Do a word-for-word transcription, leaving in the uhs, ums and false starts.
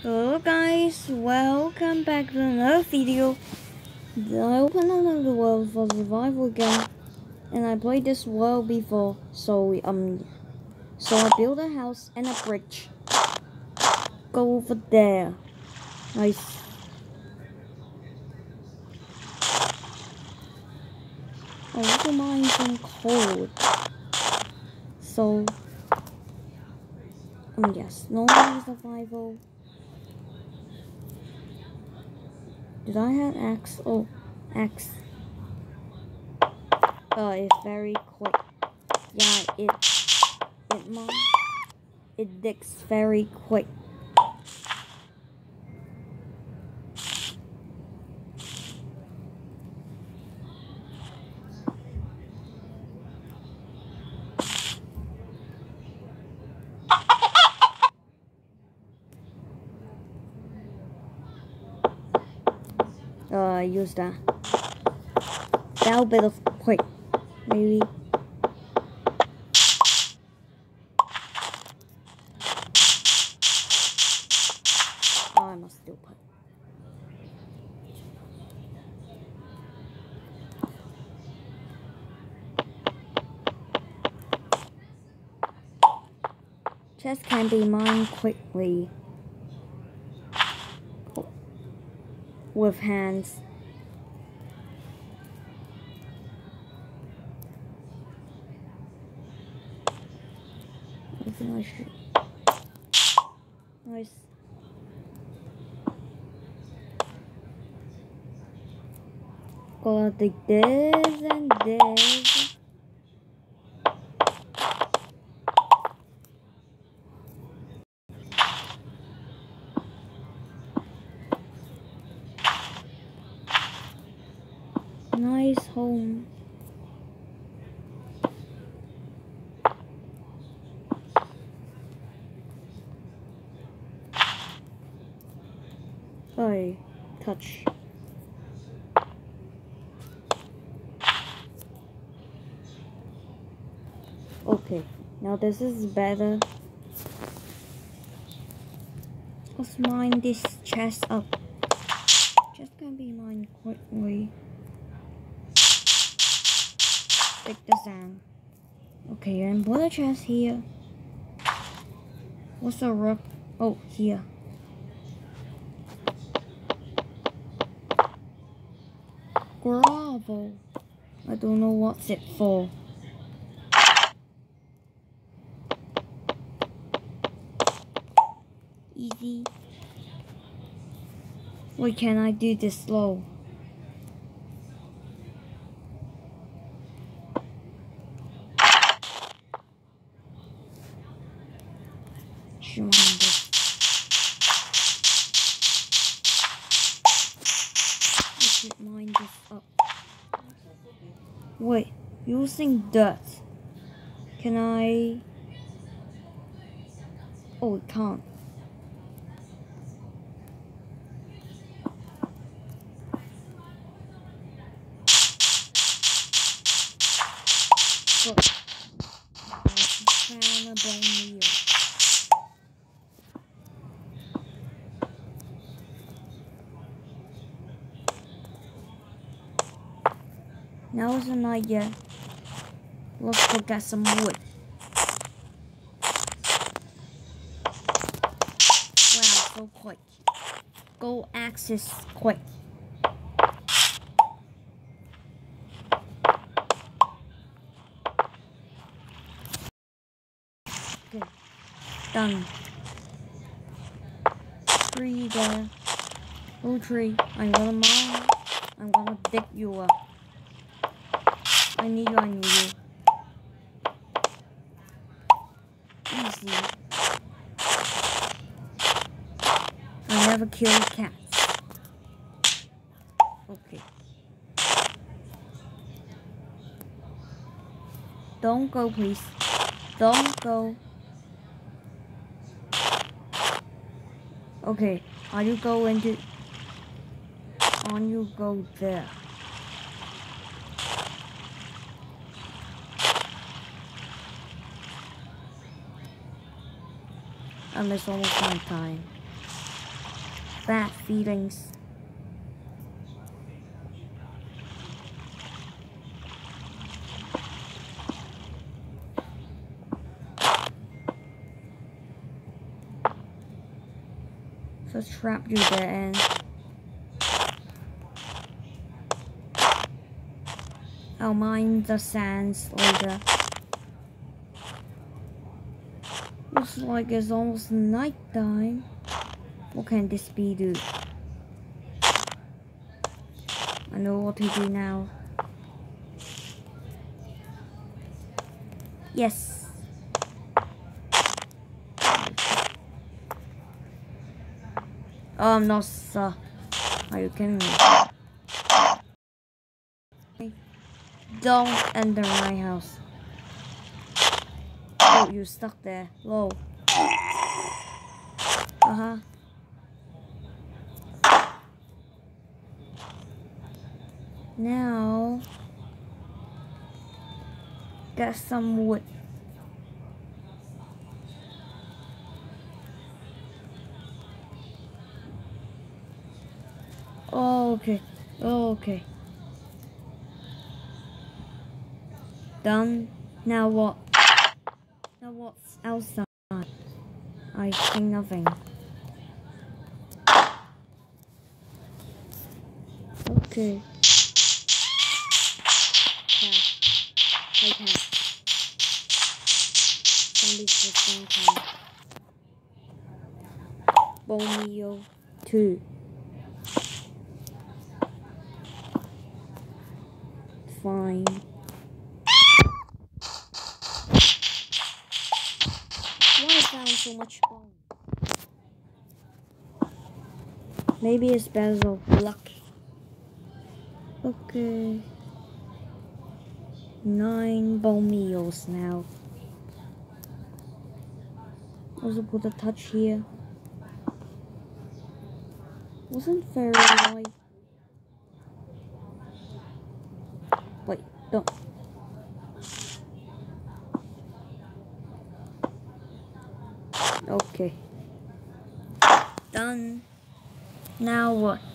Hello guys, welcome back to another video. I opened another world for survival game, and I played this world before. So um, so I built a house and a bridge. Go over there. Nice. I also mine some coal. So um yes, normal survival. Did I have axe? Oh, axe. Uh, it's very quick. Yeah, it it mine. It digs very quick. Uh, use that. That'll be the quick, maybe. Oh, I must still put. Chest can be mined quickly with hands. I think I should. Nice. Gotta dig this and this. Nice home. Oh, touch. Okay, now this is better. Let's mine this chest up. Chest can be mined quickly. Take the sand. Okay, and put a chest here. What's the rock? Oh, here. Gravel. I don't know what's it for. Easy. Why can't I do this slow? Should mine this. I should mine this up. Wait, using dirt. Can I? Oh, it can't. Look. I found a bone meal. Now is an idea. Let's go get some wood. Wow, so quick. Go access quick. Okay, done. Tree there. Oh tree, I'm gonna mine. I'm gonna dig you up. I need you, I need you. Easy. I never kill cats. Okay. Don't go, please. Don't go. Okay, are you go into... On you go there. And it's almost my time. bad feelings. So trap you there and I'll mine the sands later. Looks like it's almost night time. What can this be do? I know what to do now. Yes. Oh, I'm not, sir. Are you kidding me? Don't enter my house. Oh, you stuck there. Low. Uh-huh. Now, get some wood. Oh, okay. Oh, okay. Done. Now what? Now what's outside? I think nothing. Okay. Cat. Hey cat. Zombies for some time. Bomio two. Fine. Why I found so much bone? Maybe it's better of luck. Okay. Nine bone meals now. Also put a touch here. Wasn't very light. Wait, don't. Okay. Done. Now what?